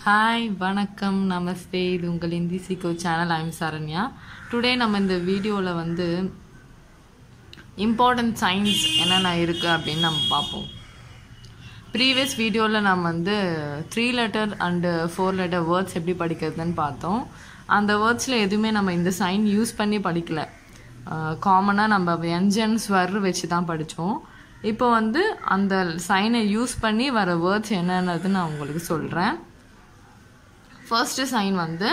Hi, vanakkam, namaste. இது உங்கள் Hindi Seekho channel. I'm Saranya. Today நம்ம இந்த வீடியோவில் வந்து இம்பார்ட்டன்ட் சைன்ஸ் என்னென்ன இருக்குது அப்படின்னு நம்ம பார்ப்போம். ப்ரீவியஸ் வீடியோவில் நம்ம வந்து 3 லெட்டர் அண்டு 4 லெட்டர் வேர்ட்ஸ் எப்படி படிக்கிறதுன்னு பார்த்தோம். அந்த வேர்ட்ஸில் எதுவுமே நம்ம இந்த சைன் யூஸ் பண்ணி படிக்கல. காமனாக நம்ம வியஞ்சன் ஸ்வர் வச்சு தான் படித்தோம். இப்போ வந்து அந்த சைனை யூஸ் பண்ணி வர வேர்ட்ஸ் என்னென்னது நான் உங்களுக்கு சொல்கிறேன். ஃபர்ஸ்ட் சைன் வந்து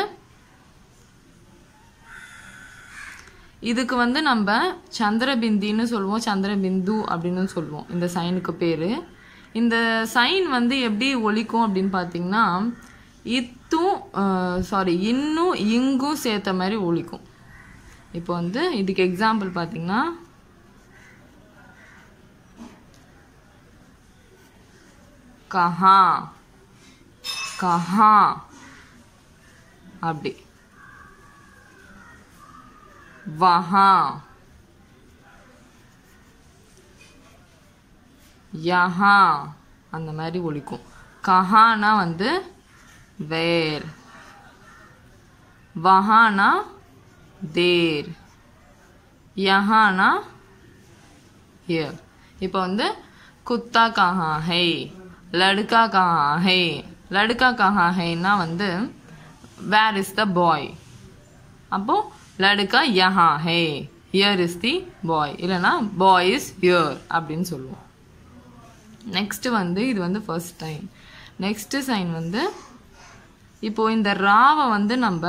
இதுக்கு வந்து நம்ம சந்திரபிந்தின்னு சொல்லுவோம், சந்திரபிந்து அப்படின்னு சொல்லுவோம். இந்த சைனுக்கு பேர். இந்த சைன் வந்து எப்படி ஒலிக்கும் அப்படின்னு பார்த்தீங்கன்னா இன்னும் இங்கும் சேர்த்த மாதிரி ஒலிக்கும். இப்போ வந்து இதுக்கு எக்ஸாம்பிள் பார்த்தீங்கன்னா கஹா கஹா அப்படி, வஹா, யஹா அந்த மாதிரி ஒலிக்கும். கஹானா வந்து வேர், வஹானா தேர், யஹானா ஹியர். இப்போ வந்து குத்தா கஹா ஹை, லடுக்கா கஹா ஹை. லடுக்கா கஹா ஹைன்னா வந்து where is the boy. அப்போ லடுக்கா யஹா ஹே, here is the boy, இல்லைனா boy is here அப்படின்னு சொல்லுவோம். நெக்ஸ்ட் வந்து இது வந்து ஃபர்ஸ்ட் டைம். நெக்ஸ்ட் சைன் வந்து இப்போ இந்த ராவை வந்து நம்ம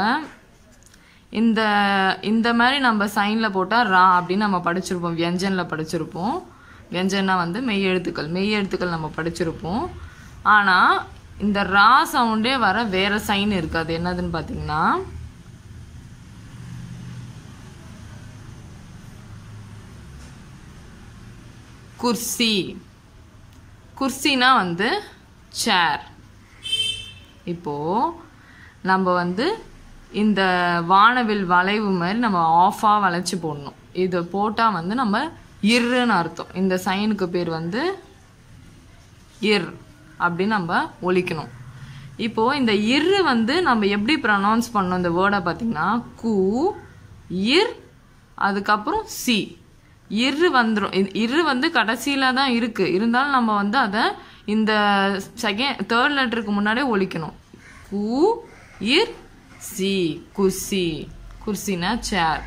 இந்த மாதிரி நம்ம சைனில் போட்டால் ரா அப்படின்னு நம்ம படிச்சிருப்போம், வியஞ்சனில் படிச்சிருப்போம். வியஞ்சனா வந்து மெய் எழுத்துக்கள் நம்ம படிச்சிருப்போம். ஆனால் இந்த ரா சவுண்டே வர வேற சைன் இருக்கு. அது என்னதுன்னு பார்த்தீங்கன்னா குர்சி. குர்சினா வந்து சேர். இப்போ நம்ம வந்து இந்த வானவில் வளைவு மாதிரி நம்ம ஆஃபா வளைச்சு போடணும். இதை போட்டால் வந்து நம்ம இர்ன்னு அர்த்தம். இந்த சைனுக்கு பேர் வந்து இர் அப்படின்னு நம்ம ஒலிக்கணும். இப்போது இந்த இரு வந்து நம்ம எப்படி ப்ரொனவுன்ஸ் பண்ணோம் இந்த வேர்டை பார்த்தீங்கன்னா கு இர், அதுக்கப்புறம் சி. இரு வந்துடும். இரு வந்து கடைசியில் தான் இருக்குது, இருந்தாலும் நம்ம வந்து அதை இந்த தேர்ட் லெட்டருக்கு முன்னாடியே ஒலிக்கணும். கு இர் சி, குர்சி. குர்சினா சேர்.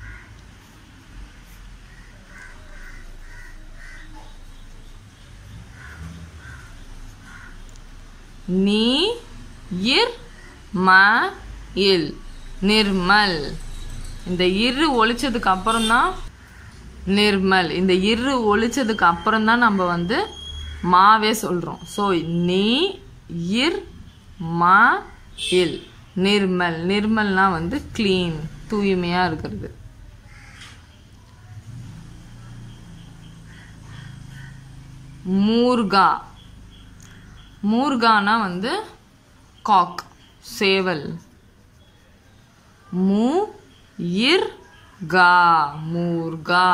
நீ இர் ம இல், நிர்மல். இந்த இரு ஒழிச்சதுக்கு அப்புறம் தான் நிர்மல். இந்த இரு ஒழிச்சதுக்கு அப்புறம் தான் நம்ம வந்து மாவே சொல்றோம். ஸோ நீ இர் ம இல், நிர்மல். நிர்மல்னா வந்து கிளீன், தூய்மையா இருக்கிறது. மூர்கா. மூர்கானா வந்து காக், சேவல். மூ இர் கா, மூர்கா.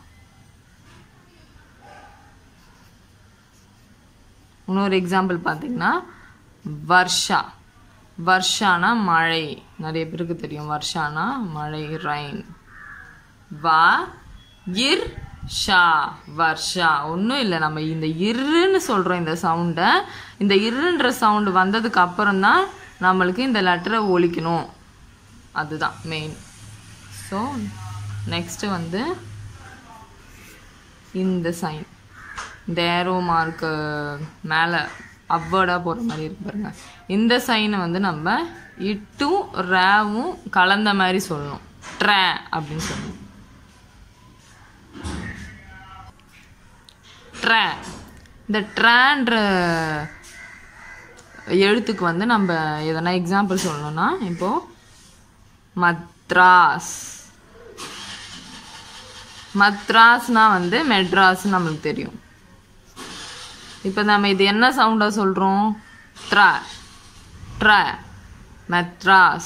இன்னொரு எக்ஸாம்பிள் பார்த்தீங்கன்னா வர்ஷா. வர்ஷானா மழை. நிறைய பேருக்கு தெரியும் வர்ஷானா மழை, ரைன். வா இர் ஷா, வர்ஷா. ஒன்றும் இல்லை, நம்ம இந்த இருன்னு சொல்கிறோம் இந்த சவுண்டை. இந்த இருன்ற சவுண்டு வந்ததுக்கு அப்புறம் தான் நம்மளுக்கு இந்த லெட்டரை ஒலிக்கணும். அதுதான் மெயின். ஸோ நெக்ஸ்ட்டு வந்து இந்த சைன், இந்த ஏரோ மார்க்கு மேலே அப்வேர்டாக போகிற மாதிரி இருக்கு பாருங்க. இந்த சைனை வந்து நம்ம இட்டும் ரேவும் கலந்த மாதிரி சொல்லணும். ட்ரே அப்படின்னு சொல்லணும். ட்ரே. இந்த ட்ரேன்ற எழுத்துக்கு வந்து நம்ம எதனா எக்ஸாம்பிள் சொல்லணும்னா இப்போ மத்ராஸ். மத்ராஸ்னா வந்து மெட்ராஸ் நம்மளுக்கு தெரியும். இப்போ நம்ம இது என்ன சவுண்டா சொல்றோம்? ட்ரா, ட்ரா, Madras.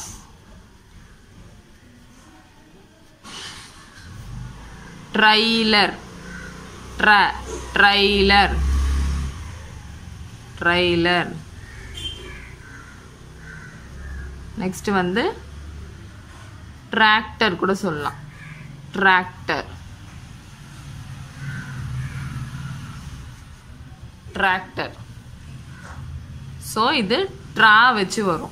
Trailer, trailer, trailer. Next வந்து டிராக்டர் கூட சொல்லலாம். Tractor tractor. ஸோ இது ட்ரா வச்சு வரும்.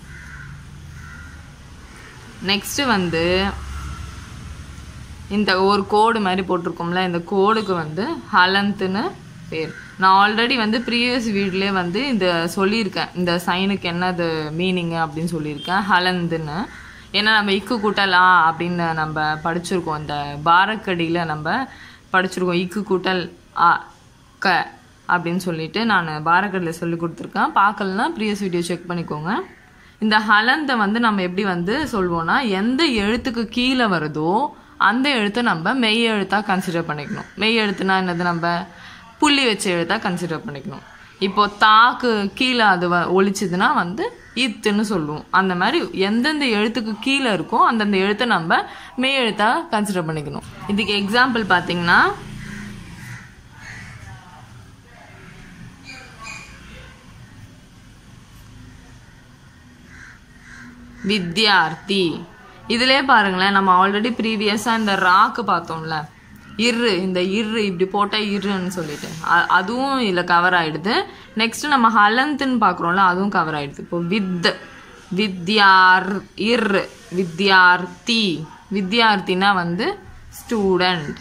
நெக்ஸ்ட் வந்து இந்த ஒரு கோடு மாதிரி போட்டிருக்கோம்ல, இந்த கோடுக்கு வந்து ஹலந்துன்னு பேர். நான் ஆல்ரெடி வந்து ப்ரீவியஸ் வீடியோலே வந்து இந்த சொல்லியிருக்கேன், இந்த சைனுக்கு என்னது மீனிங்கு அப்படின்னு சொல்லியிருக்கேன், ஹலந்துன்னு. ஏன்னா நம்ம இக்கு கூட்டல் ஆ அப்படின்னு நம்ம படிச்சிருக்கோம், இந்த பாரக்கடியில் நம்ம படிச்சிருக்கோம் இக்கு கூட்டல் ஆ க அப்படின்னு சொல்லிட்டு நான் பாரக்கடியில் சொல்லி கொடுத்துருக்கேன். பார்க்கலன்னா ப்ரீவியஸ் வீடியோ செக் பண்ணிக்கோங்க. இந்த ஹலந்தை வந்து நம்ம எப்படி வந்து சொல்வோம்னா, எந்த எழுத்துக்கு கீழே வருதோ அந்த எழுத்தை நம்ம மெய் எழுத்தாக கன்சிடர் பண்ணிக்கணும். மெய் எழுத்துனா என்னது, நம்ம புள்ளி வச்ச எழுத்தாக கன்சிடர் பண்ணிக்கணும். இப்போ தாக்கு கீழே அது ஒழிச்சுதுன்னா வந்து இத்துன்னு சொல்லுவோம். அந்த மாதிரி எந்தெந்த எழுத்துக்கு கீழே இருக்கோ அந்தந்த எழுத்தை நம்ம மெய் எழுத்தாக கன்சிடர் பண்ணிக்கணும். இதுக்கு எக்ஸாம்பிள் பார்த்தீங்கன்னா, வித்யார்த்தி. இதிலே பாருங்களேன், நம்ம ஆல்ரெடி ப்ரீவியஸாக இந்த ராக்கு பார்த்தோம்ல, இரு, இந்த இரு இப்படி போட்டால் இருன்னு சொல்லிட்டு அதுவும் இதில் கவர் ஆகிடுது. நெக்ஸ்ட் நம்ம ஹலந்துன்னு பார்க்குறோம்ல, அதுவும் கவர் ஆகிடுது. இப்போ வித்யார் இர் வித்யார்த்தி. வித்யார்த்தினா வந்து ஸ்டூடெண்ட்.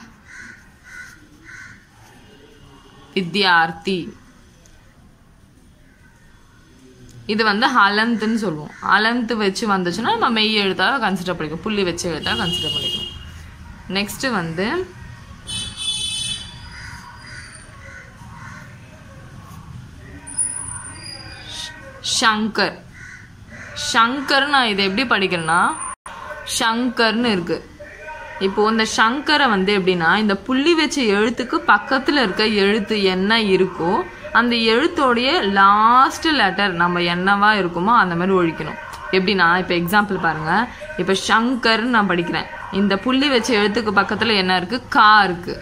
வித்யார்த்தி இது வந்து ஹலந்துன்னு சொல்லுவோம். ஹலந்து வச்சு வந்துச்சுன்னா நம்ம மெய் எழுத்தாக கன்சிடர் பண்ணிக்கணும், புள்ளி வச்சு எழுத்தாக கன்சிடர் பண்ணிக்கணும். நெக்ஸ்ட் வந்து ஷங்கர். ஷங்கர் நான் இதை எப்படி படிக்கிறேன்னா, ஷங்கர்னு இருக்கு. இப்போ இந்த ஷங்கரை வந்து எப்படின்னா, இந்த புள்ளி வச்ச எழுத்துக்கு பக்கத்தில் இருக்க எழுத்து என்ன இருக்கோ அந்த எழுத்தோடைய லாஸ்ட் லெட்டர் நம்ம என்னவா இருக்குமோ அந்த மாதிரி ஒழிக்கணும். எப்படின்னா, இப்போ எக்ஸாம்பிள் பாருங்க, இப்போ ஷங்கர்னு நான் படிக்கிறேன், இந்த புள்ளி வச்ச எழுத்துக்கு பக்கத்தில் என்ன இருக்கு, கா இருக்கு.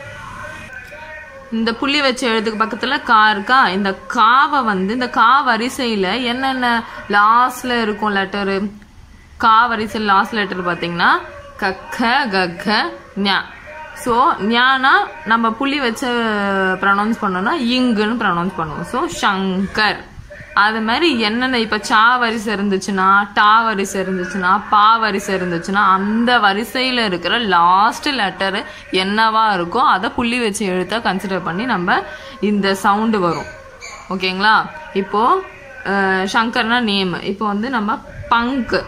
இந்த புள்ளி வச்ச எழுத்துக்கு பக்கத்தில் கா இருக்கா, இந்த காவை வந்து இந்த கா வரிசையில் என்னென்ன லாஸ்ட்ல இருக்கும் லெட்டரு, கா வரிசையில் லாஸ்ட் லெட்டர் பார்த்தீங்கன்னா கக்க கக்க ஞா. ஸோ ஞானா நம்ம புள்ளி வச்ச ப்ரொனவுன்ஸ் பண்ணோம்னா இங்குன்னு ப்ரொனவுன்ஸ் பண்ணுவோம். ஸோ ஷங்கர். அது மாதிரி என்னென்ன இப்போ சா வரிசை இருந்துச்சுன்னா, டா வரிசை இருந்துச்சுன்னா, பா வரிசை இருந்துச்சுன்னா அந்த வரிசையில் இருக்கிற லாஸ்ட் லெட்டரு என்னவா இருக்கோ அதை புள்ளி வச்சு எழுத்த கன்சிடர் பண்ணி நம்ம இந்த சவுண்டு வரும். ஓகேங்களா? இப்போது ஷங்கர்னா நேம். இப்போ வந்து நம்ம பங்கு,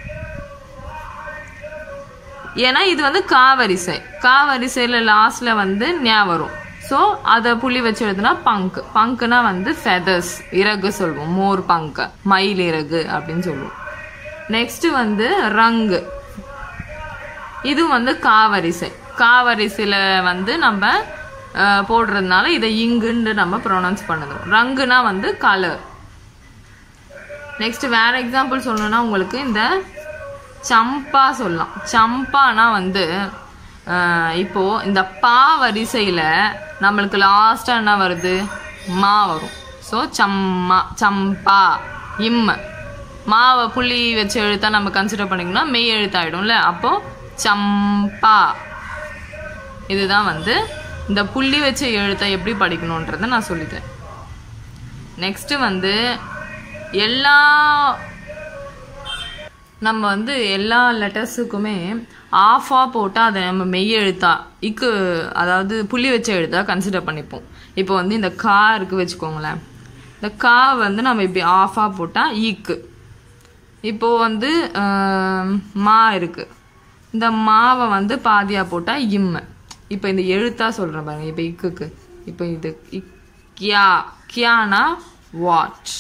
ஏன்னா இது வந்து கா வரிசை, கா வரிசையில் லாஸ்ட்ல வந்து ஞா வரும். ஸோ அதை புள்ளி வச்சு எழுதுனா பங்கு. பங்குனா வந்து ஃபெதர்ஸ், இறகு சொல்லுவோம், மோர் பங்கு, மயில் இறகு அப்படின்னு சொல்லுவோம். நெக்ஸ்ட் வந்து ரங்கு. இது வந்து கா வரிசை, கா வரிசையில் வந்து நம்ம போடுறதுனால இதை இங்குன்னு நம்ம ப்ரொனவுன்ஸ் பண்ணணும். ரங்குனா வந்து கலர். நெக்ஸ்ட் வேற எக்ஸாம்பிள் சொல்லணும்னா உங்களுக்கு இந்த சம்பா சொல்லலாம். சம்பானா வந்து இப்போ இந்த பா வரிசையில் நம்மளுக்கு லாஸ்ட்டாக என்ன வருது, மா வரும். ஸோ சம்மா, சம்பா, இம். மாவை புள்ளி வச்சு எழுத்தா நம்ம கன்சிடர் பண்ணிக்கணும்னா மெய் எழுத்தாயிடும்ல, அப்போது சம்பா. இதுதான் வந்து இந்த புள்ளி வச்ச எழுத்தை எப்படி படிக்கணுன்றதை நான் சொல்லித்தரேன். நெக்ஸ்ட்டு வந்து நம்ம வந்து எல்லா லெட்டர்ஸுக்குமே ஆஃபாக போட்டால் அதை நம்ம மெய் எழுத்தா இக்கு, அதாவது புள்ளி வச்ச எழுத்தா கன்சிடர் பண்ணிப்போம். இப்போ வந்து இந்த கா இருக்கு வச்சுக்கோங்களேன், இந்த கா வந்து நம்ம இப்படி ஆஃபாக போட்டால் ஈக்கு. இப்போது வந்து மா இருக்குது, இந்த மாவை வந்து பாதியாக போட்டால் இம்மு. இப்போ இந்த எழுத்தா சொல்கிறேன் பாருங்க, இப்போ இக்குக்கு, இப்போ இது கியா, கியானா வாட்ச்.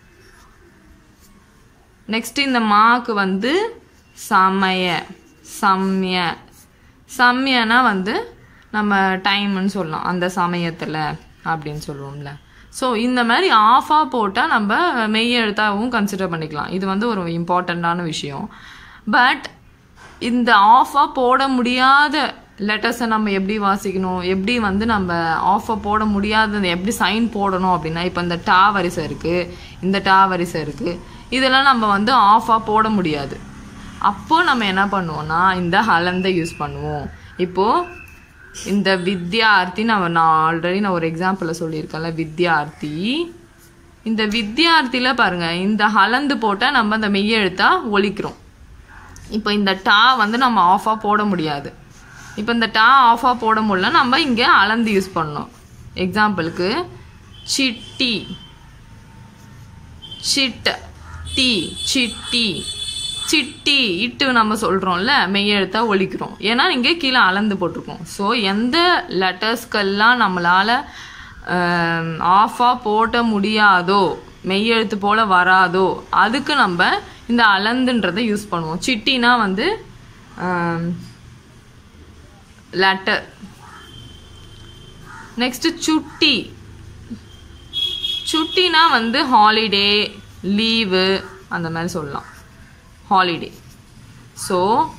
நெக்ஸ்ட் இந்த மாக்கு வந்து சமய, சம்ய. சம்யனா வந்து நம்ம டைம்னு சொல்லலாம், அந்த சமயத்தில் அப்படின்னு சொல்லுவோம்ல. ஸோ இந்த மாதிரி ஆஃபாக போட்டால் நம்ம மெய் எழுத்தாகவும் கன்சிடர் பண்ணிக்கலாம். இது வந்து ஒரு இம்பார்ட்டண்ட்டான விஷயம். பட் இந்த ஆஃபாக போட முடியாத லெட்டர்ஸை நம்ம எப்படி வாசிக்கணும், எப்படி வந்து நம்ம ஆஃபாக போட முடியாதது எப்படி சைன் போடணும் அப்படின்னா, இப்போ இந்த டா வரிசை இருக்குது, இந்த டா வரிசை இருக்குது, இதெல்லாம் நம்ம வந்து ஆஃபாக போட முடியாது. அப்போது நம்ம என்ன பண்ணுவோம்னா இந்த ஹலந்தை யூஸ் பண்ணுவோம். இப்போது இந்த வித்யார்த்தி நான் ஆல்ரெடி ஒரு எக்ஸாம்பிளில் சொல்லியிருக்கேன்ல, வித்யார்த்தி. இந்த வித்யார்த்தியில் பாருங்கள், இந்த ஹலந்து போட்டால் நம்ம அந்த மெய்யெழுத்தா ஒலிக்கிறோம். இப்போ இந்த டா வந்து நம்ம ஆஃபாக போட முடியாது. இப்போ இந்த டா ஆஃபாக போட முடியல, நம்ம இங்கே அளந்து யூஸ் பண்ணோம். எக்ஸாம்பிளுக்கு சிட்டி, சிட்ட, டி, சிட்டி, சிட்டி, இட்டு நம்ம சொல்கிறோம்ல, மெய்யெழுத்தா ஒலிக்கிறோம். ஏன்னா இங்கே கீழே அளந்து போட்டிருக்கோம். ஸோ எந்த லெட்டர்ஸ்கெல்லாம் நம்மளால் ஆஃபாக போட முடியாதோ, மெய்யெழுத்து போல் வராதோ, அதுக்கு நம்ம இந்த அளந்துன்றதை யூஸ் பண்ணுவோம். சிட்டினா வந்து லெட்டர். நெக்ஸ்ட் சுட்டி. சுட்டினா வந்து ஹாலிடே, லீவு அந்த மாதிரி சொல்லலாம், ஹாலிடே. ஸோ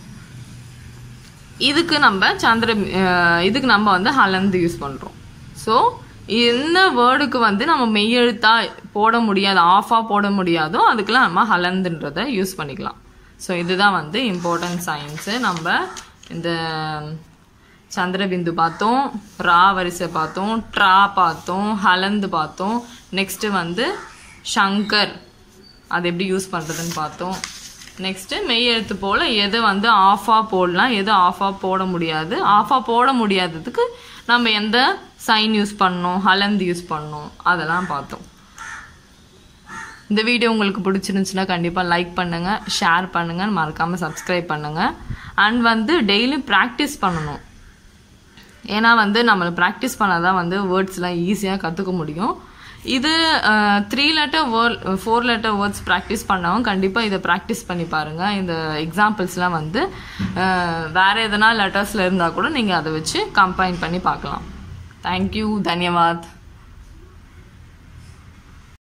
இதுக்கு நம்ம வந்து ஹலந்து யூஸ் பண்ணுறோம். ஸோ என்ன வேர்டுக்கு வந்து நம்ம மெய்யெழுத்தா போட முடியாது, ஆஃபாக போட முடியாதோ அதுக்கெல்லாம் நம்ம ஹலந்துன்றதை யூஸ் பண்ணிக்கலாம். ஸோ இதுதான் வந்து இம்பார்ட்டன்ட் சயின்ஸு. நம்ம இந்த சந்திரபிந்து பார்த்தோம், ரா வரிசை பார்த்தோம், ட்ரா பார்த்தோம், ஹலந்து பார்த்தோம். நெக்ஸ்ட்டு வந்து ஷங்கர், அது எப்படி யூஸ் பண்ணுறதுன்னு பார்த்தோம். நெக்ஸ்ட்டு மெய்யெழுத்து போல் எது வந்து ஆஃபாக போடலாம், எது ஆஃபாக போட முடியாது, ஆஃபாக போட முடியாததுக்கு நம்ம எந்த சைன் யூஸ் பண்ணோம், ஹலந்து யூஸ் பண்ணோம், அதெல்லாம் பார்த்தோம். இந்த வீடியோ உங்களுக்கு பிடிச்சிருந்துச்சுன்னா கண்டிப்பாக லைக் பண்ணுங்கள், ஷேர் பண்ணுங்கள், மறக்காமல் சப்ஸ்கிரைப் பண்ணுங்கள். அண்ட் வந்து டெய்லி ப்ராக்டிஸ் பண்ணணும். ஏன்னா வந்து நம்மளை ப்ராக்டிஸ் பண்ணால் தான் வந்து வேர்ட்ஸ்லாம் ஈஸியாக கற்றுக்க முடியும். இது 3 letter word 4 letter words practice பண்ணாலும் கண்டிப்பாக இதை ப்ராக்டிஸ் பண்ணி பாருங்கள். இந்த எக்ஸாம்பிள்ஸ்லாம் வந்து வேறு எதனா லெட்டர்ஸில் இருந்தால் கூட நீங்கள் அதை வச்சு கம்பைன் பண்ணி பார்க்கலாம். தேங்க்யூ, தன்யவாத்.